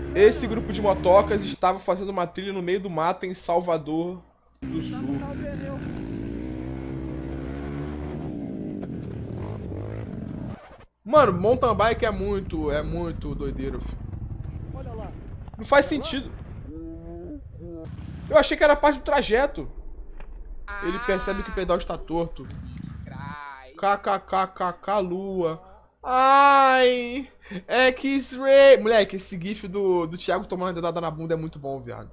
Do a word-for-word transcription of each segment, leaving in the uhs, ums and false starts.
Esse grupo de motocas estava fazendo uma trilha no meio do mato em Salvador do Sul. Mano, mountain bike é muito, é muito doideiro, filho. Não faz sentido. Eu achei que era parte do trajeto. Ele percebe que o pedal está torto. KKKKK lua. Ai, é que Ray. Moleque, esse gif do, do Thiago tomando dedada na bunda é muito bom, viado.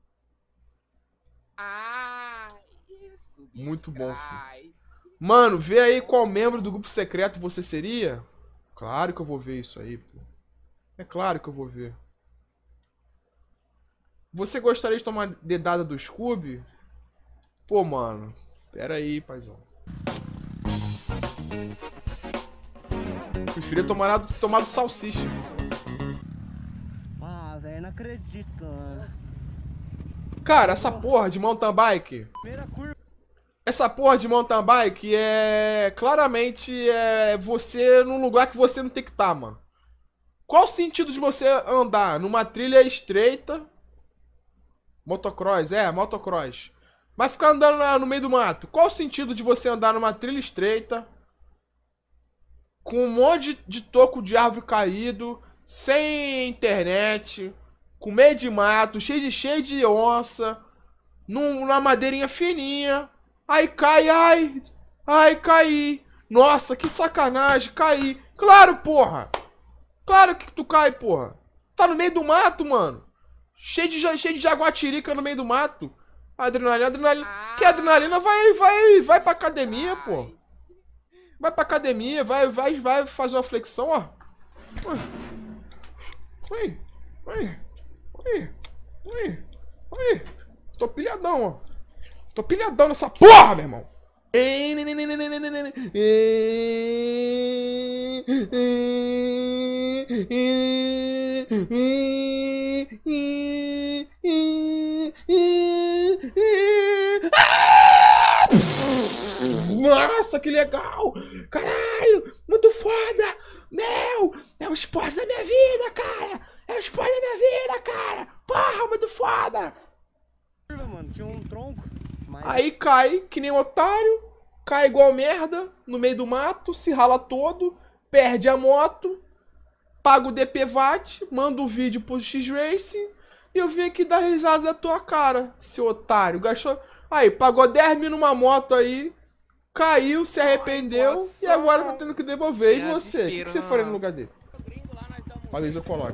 Muito bom, filho. Mano, vê aí qual membro do grupo secreto você seria. Claro que eu vou ver isso aí, pô. É claro que eu vou ver. Você gostaria de tomar dedada do Scooby? Pô, mano. Pera aí, paizão. Preferia tomar, tomar do salsicha. Ah, velho, não acredito. Cara, essa porra de mountain bike... Essa porra de mountain bike é... Claramente é você num lugar que você não tem que estar, mano. Qual o sentido de você andar numa trilha estreita... Motocross, é, motocross. Mas ficar andando lá no meio do mato. Qual o sentido de você andar numa trilha estreita... Com um monte de, de toco de árvore caído, sem internet, com meio de mato, cheio de, cheio de onça, num, numa madeirinha fininha. Aí cai, ai, ai, caí. Nossa, que sacanagem, caí. Claro, porra. Claro que tu cai, porra. Tá no meio do mato, mano. Cheio de, cheio de jaguatirica no meio do mato. Adrenalina, adrenalina. Que adrenalina vai, vai, vai pra academia, pô. Vai pra academia, vai, vai, vai fazer uma flexão, ó. Oi, oi, oi, oi, oi. Tô pilhadão, ó. Tô pilhadão nessa porra, meu irmão. Nossa, que legal! Caralho! Muito foda! Meu! É o esporte da minha vida, cara! É o esporte da minha vida, cara! Porra, muito foda! Mano, tinha um tronco. Mas... Aí cai que nem um otário, cai igual merda, no meio do mato, se rala todo, perde a moto, paga o D P V A T, manda o vídeo pro X-Racing e eu vim aqui dar risada da tua cara, seu otário. Gastou... Aí, pagou dez mil numa moto aí, caiu, se arrependeu e agora tá tendo que devolver. E você? O que, que você faria no lugar dele? Talvez eu coloque.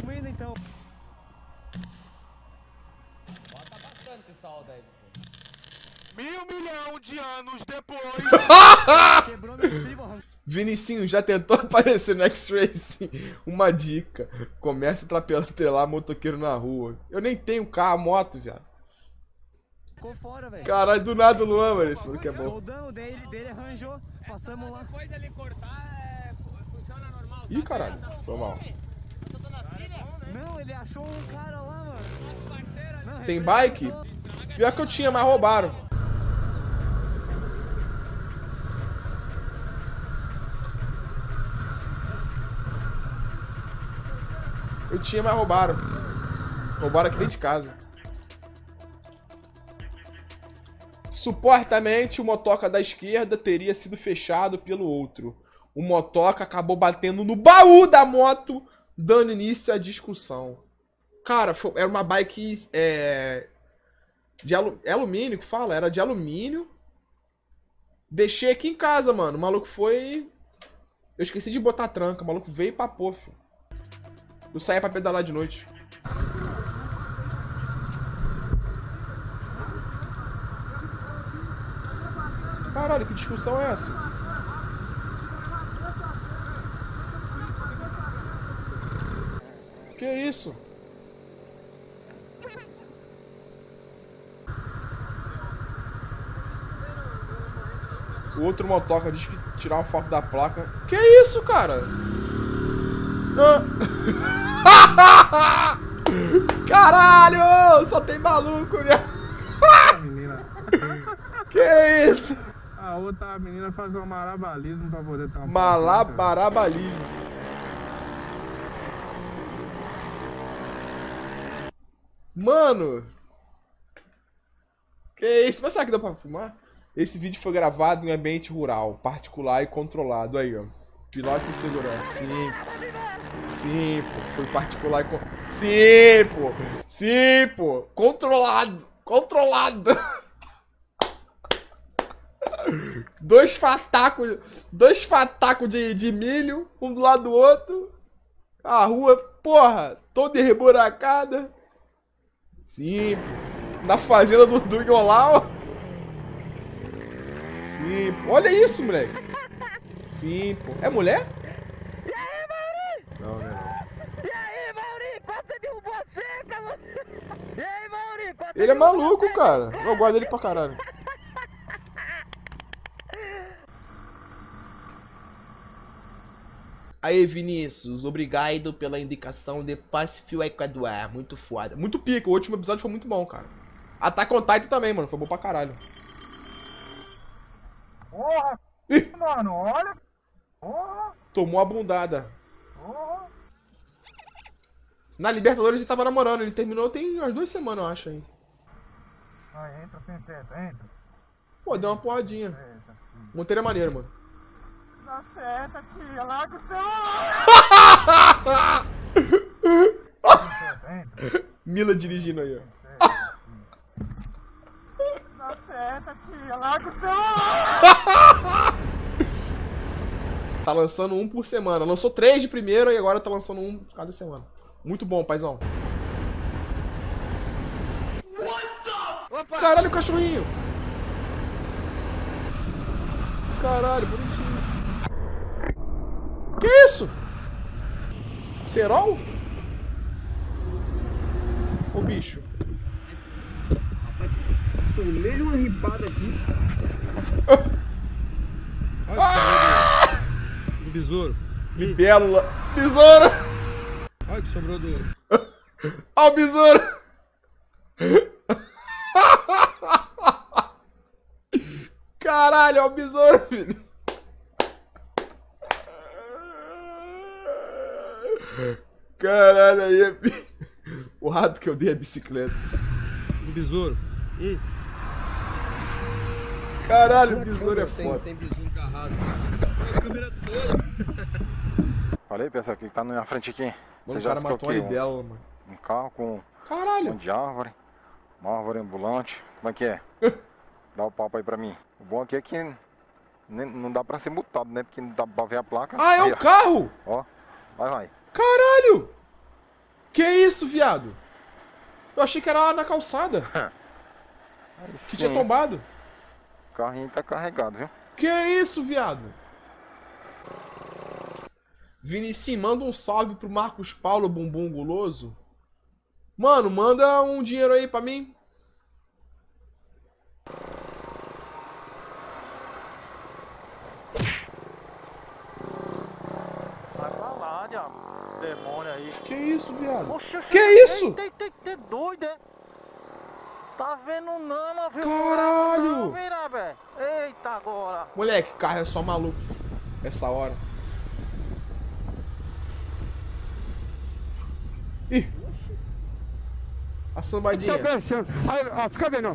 Mil milhão de anos depois. Vinicinho já tentou aparecer no X-Racing? Uma dica: comece a atropelar motoqueiro na rua. Eu nem tenho carro, moto, viado. Ficou fora, velho. Caralho, do nada o Luan, mano. Esse mano que é bom. Soldão dele, dele arranjou. Passamos lá. Depois ele cortar, é, funciona normal. Ih, caralho, foi mal. Não, ele achou um cara lá, mano. Não, Tem bike? Pior que eu tinha, mas roubaram. Eu tinha, mas roubaram. Roubaram aqui dentro de casa. Supostamente o motoca da esquerda teria sido fechado pelo outro. O motoca acabou batendo no baú da moto, dando início à discussão. Cara, foi, era uma bike é, de alu, é alumínio que fala? Era de alumínio. Deixei aqui em casa, mano. O maluco foi... Eu esqueci de botar a tranca. O maluco veio e papou, filho. Eu saía pra pedalar de noite. Caralho, que discussão é essa? Que isso? O outro motoca diz que tirar uma foto da placa. Que isso, cara? Ah. Caralho! Só tem maluco, né? Que isso? A outra menina faz um malabarismo pra poder estar... Malabarabalismo. Mano. Que isso? Mas será que dá pra filmar? Esse vídeo foi gravado em ambiente rural, particular e controlado. Aí, ó. Pilote e segurança. Sim. Sim, pô. Foi particular e... Con... Sim, pô. Sim, pô. Controlado. Controlado. Dois fatacos. Dois fatacos de, de milho. Um do lado do outro. A rua, porra. Toda reburacada. Sim, pô. Na fazenda do Dunholau. Sim, pô. Olha isso, moleque. Sim, pô. É mulher? E aí, Mauri? Não, não é não. E aí, Mauri? Quase derrubou a seca, mano. E aí, Mauri? Quase Ele é derrubou a maluco, seca? cara. Eu guardo ele pra caralho. Aí, Vinícius, obrigado pela indicação de Pacífico Equador. Muito foda. Muito pica. O último episódio foi muito bom, cara. Attack on Titan também, mano. Foi bom pra caralho. Porra, mano, olha. Porra, Tomou a bundada. porra. Na Libertadores ele tava namorando. Ele terminou tem umas duas semanas, eu acho, aí. Aí, entra, senta, entra. Pô, deu uma porradinha. Eita. Monteiro é maneiro, mano. Dá certo aqui, larga o celular. Entra, entra. Mila dirigindo aí, ó. Dá certo aqui, larga o celular. Tá lançando um por semana. Lançou três de primeiro e agora tá lançando um cada semana. Muito bom, paizão. Caralho, o cachorrinho. Caralho, bonitinho. Que isso? Cerol? Ô bicho. Tomei uma ripada aqui. Ah! Um besouro. Libélula. Besouro. Olha que sobrou do... Ó o besouro. Caralho, ó o besouro, filho. Caralho, aí é... O rato que eu dei a bicicleta. Um besouro. Hum. Caralho, o besouro é tem, foda. tem besouro agarrado. Olha a câmera toda. Falei, pessoal, que tá na minha frente aqui. Mano, Você o já cara ficou matou a aqui, um, libélula, mano. um carro com um Caralho. monte de árvore, uma árvore ambulante. Como é que é? Dá o papo aí pra mim. O bom aqui é que nem- não dá pra ser multado, né? Porque não dá pra ver a placa. Ah, é Aí, um ó. carro? Ó, vai, vai. Caralho. Que isso, viado? Eu achei que era lá na calçada. Aí Que sim, tinha tombado. O carrinho tá carregado, viu? Que isso, viado? Vinicius, manda um salve pro Marcos Paulo Bumbum Guloso. Mano, manda um dinheiro aí pra mim. Vai pra lá, diabo. Demônio aí. Que isso, viado? Oxe, oxe, Que oxe, isso? Tem, tem, tem doido, é? Tá vendo não, meu filho? Caralho! Não, vira, velho. Eita, agora. Moleque, carro é só maluco essa hora. Ih! A sambadinha. Fica pensando. Aí, ó, fica vendo, ó.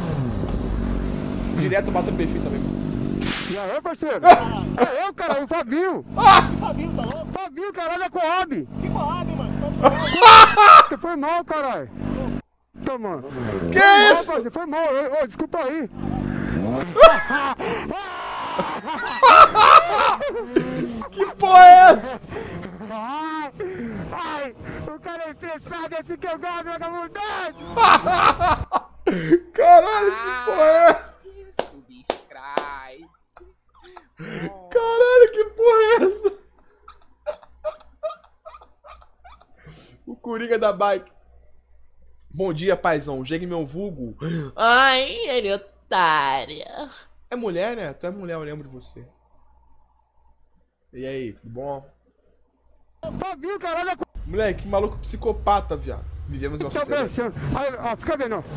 Direto batendo perfil também. E aí, parceiro? É eu, cara, o Fabinho. Fabinho, tá louco? Fabinho, caralho, é Coab. Que Coab, mano? Tá Você foi mal, caralho. Tá, mano. Que Foi mal, isso? parceiro, foi mal. Ô, ô, desculpa aí. Que porra é essa? Ai, ai, o cara é estressado, é assim que eu gosto, vagabundagem. Caralho, que porra é essa? Isso, bicho, crai. Caralho, que porra é essa? O Coringa da bike. Bom dia, paizão. Jegue meu vulgo. Ai, ele é otário. É mulher, né? Tu é mulher, eu lembro de você. E aí, tudo bom? Fabinho, caralho, é Moleque, que maluco psicopata, viado. Vivemos em uma Tá sociedade. pensando. Aí, ó, fica vendo, ó.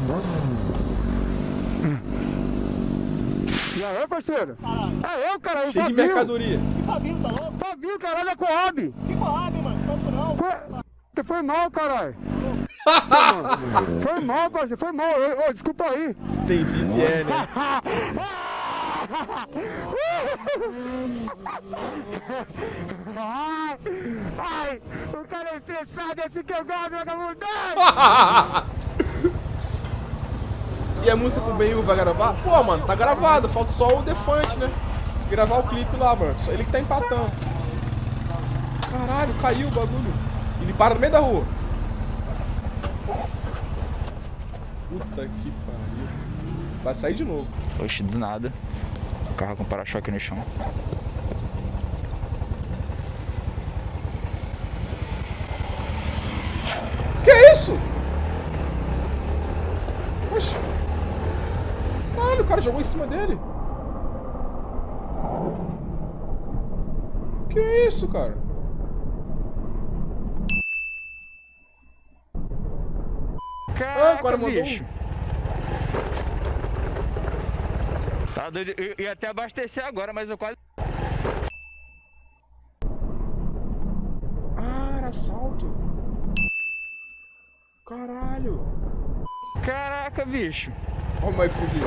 E aí, parceiro? É eu, cara, o Cheio de Fabinho. mercadoria. Que Fabinho, tá louco? Fabinho, caralho, é Coab. Que Coab, mano? Tá isso não? Foi... Você foi mal, caralho. Foi mal, parceiro, foi mal. Ô, ô, desculpa aí. Você tem V P N, né? Ai, ai, o cara é estressado, é assim que eu gosto, vagabundo. E a música com o Ben vai gravar? Pô, mano, tá gravado. Falta só o Defante, né? Gravar o clipe lá, mano. Só ele que tá empatando. Caralho, caiu o bagulho. Ele para no meio da rua. Puta que pariu. Vai sair de novo. Oxe, do nada. O carro com para-choque no chão. Que isso? Oxe. Caralho, o cara jogou em cima dele. Que isso, cara? Caraca, ah, o cara mandou bicho. Tá doido. Eu ia até abastecer agora, mas eu quase... Ah, era assalto. Caralho. Caraca, bicho. Ó, mas fudido.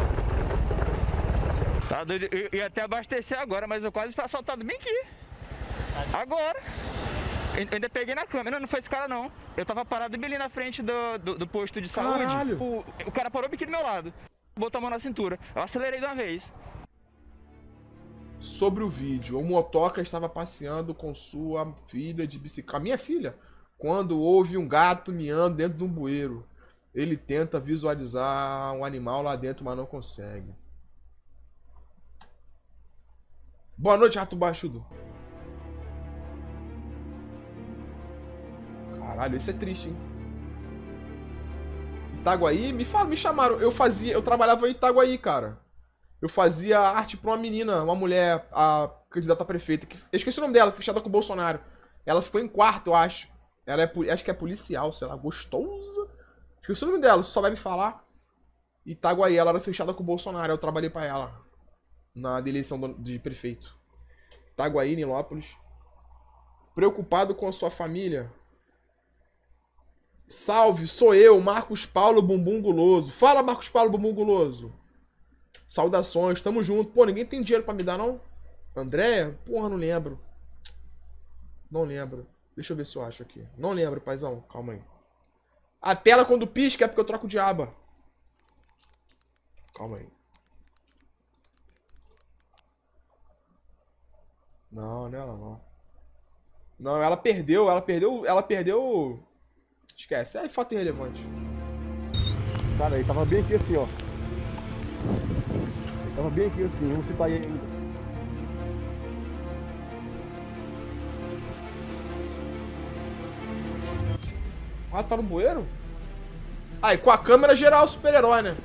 Tá doido. Eu ia até abastecer agora, mas eu quase fui assaltado bem aqui. Agora. Eu ainda peguei na câmera. Não, não foi esse cara, não. Eu tava parado bem ali na frente do, do, do posto de saúde. Caralho. O, o cara parou bem aqui do meu lado. Botou a mão na cintura. Eu acelerei de uma vez. Sobre o vídeo, o motoca estava passeando com sua filha de bicicleta. A minha filha. Quando houve um gato miando dentro de um bueiro. Ele tenta visualizar um animal lá dentro, mas não consegue. Boa noite, rato baixudo. Caralho, isso é triste, hein? Itaguaí? Me, fala, me chamaram. Eu fazia, eu trabalhava em Itaguaí, cara. Eu fazia arte pra uma menina, uma mulher, a candidata a prefeita. Que, eu esqueci o nome dela, fechada com o Bolsonaro. Ela ficou em quarto, eu acho. Ela é, acho que é policial, sei lá, gostosa. Esqueci o nome dela, só vai me falar. Itaguaí, ela era fechada com o Bolsonaro. Eu trabalhei pra ela na eleição de prefeito. Itaguaí, Nilópolis. Preocupado com a sua família? Salve, sou eu, Marcos Paulo Bumbum Guloso. Fala, Marcos Paulo Bumbum Guloso. Saudações, tamo junto. Pô, ninguém tem dinheiro pra me dar, não? Andréia? Porra, não lembro. Não lembro. Deixa eu ver se eu acho aqui. Não lembro, paizão. Calma aí. A tela quando pisca é porque eu troco de aba. Calma aí. Não, não é ela não. Não, ela perdeu, ela perdeu, ela perdeu... Esquece, é fato irrelevante. Cara, ele tava bem aqui assim, ó. Ele tava bem aqui assim, vamos citar aí ainda. Ah, tá no bueiro? Ah, e com a câmera geral super-herói, né?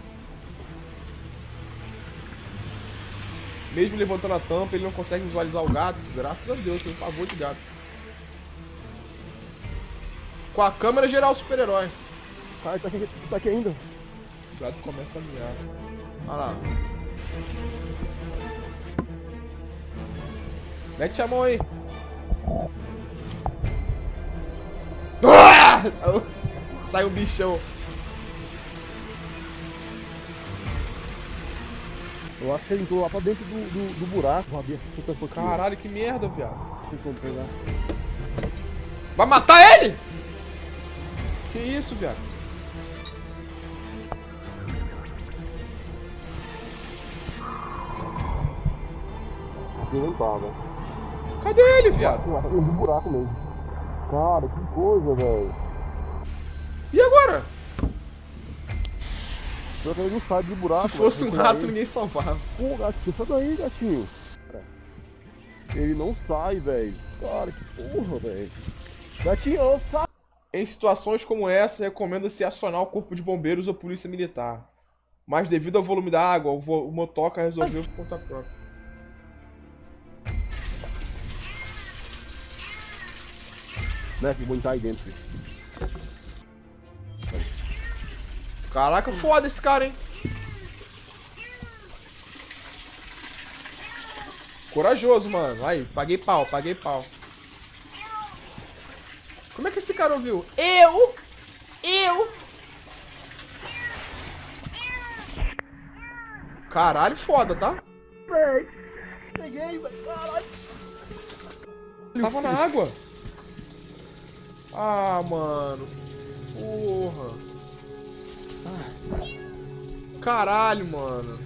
Mesmo levantando a tampa, ele não consegue visualizar o gato. Graças a Deus, tem um pavor de gato. Com a câmera geral super-herói. Cara, tá aqui, tá aqui ainda. O gato começa a miar. Olha lá. Mete a mão aí. Ah! Saiu, sai um bichão. Eu acho que ele entrou lá pra dentro do, do, do buraco. Vou abrir essa. Caralho, que merda, viado. Tem como pegar. Vai matar ele? Que isso, viado? Eu não tava. Cadê ele, viado? No buraco mesmo. Cara, que coisa, velho. E agora? Pior que ele não sai do buraco. Se fosse véio, um rato, ele. Ninguém salvava. Pô, gatinho, sai daí, gatinho. Ele não sai, velho. Cara, que porra, velho. Gatinho, sai. Em situações como essa, recomenda-se acionar o corpo de bombeiros ou polícia militar. Mas devido ao volume da água, o, vo o motoca resolveu por conta própria. Né, que vou entrar aí dentro, filho. Caraca, foda esse cara, hein? Corajoso, mano. Aí, paguei pau, paguei pau. Como é que esse cara ouviu? Eu? Caralho, foda, tá? Véi. Peguei, velho. Caralho. Tava na água. Ah, mano. Porra. Caralho, mano.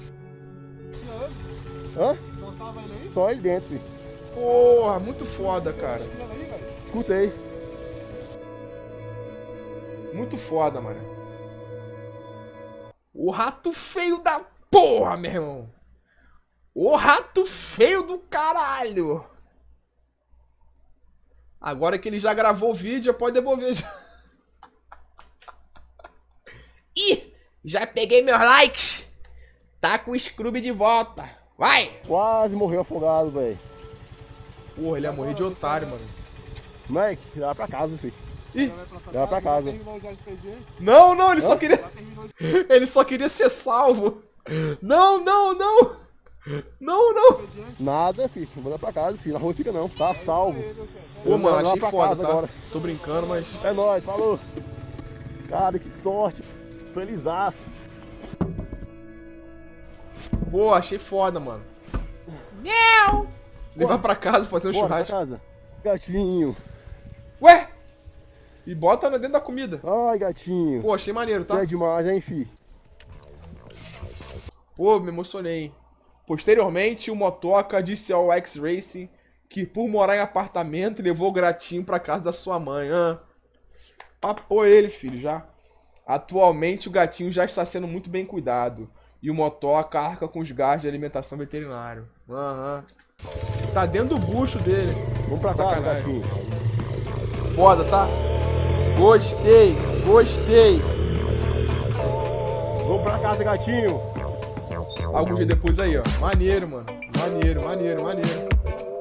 Hã? Só ele dentro, filho. Porra, muito foda, cara. Escutei. Muito foda, mano. O rato feio da porra, meu irmão. O rato feio do caralho. Agora que ele já gravou o vídeo, pode devolver já. Ih, já peguei meus likes. Tá com o Scrooby de volta. Vai! Quase morreu afogado, velho. Porra, ele ia morrer de otário, mano. Moleque, leva pra casa, filho. Ih, leva pra casa. Não, não, ele Hã? só queria... Ele só queria ser salvo. Não, não, não. Não, não. Nada, filho. Vou mandar pra casa, filho. Na rua fica não. Tá salvo. Pô, mano, achei pra foda, casa tá? agora. Tô brincando, mas... É nóis, falou. Cara, que sorte. Felizaço. Pô, achei foda, mano. Não! Levar pra casa, fazer um Bora churrasco. pra casa. Gatinho. Ué? E bota dentro da comida. Ai, gatinho. Pô, achei maneiro, tá? Você é demais, hein, fi? Pô, me emocionei. Posteriormente, o motoca disse ao X-Racing que por morar em apartamento levou o gatinho pra casa da sua mãe. Ah. Papou ele, filho, já. Atualmente o gatinho já está sendo muito bem cuidado. E o motoca arca com os gastos de alimentação veterinário. Aham. Tá dentro do bucho dele. Vamos pra casa, gatinho. Foda, tá? Gostei, gostei. Vamos pra casa, gatinho. Alguns dias depois aí, ó. Maneiro, mano. Maneiro, maneiro, maneiro.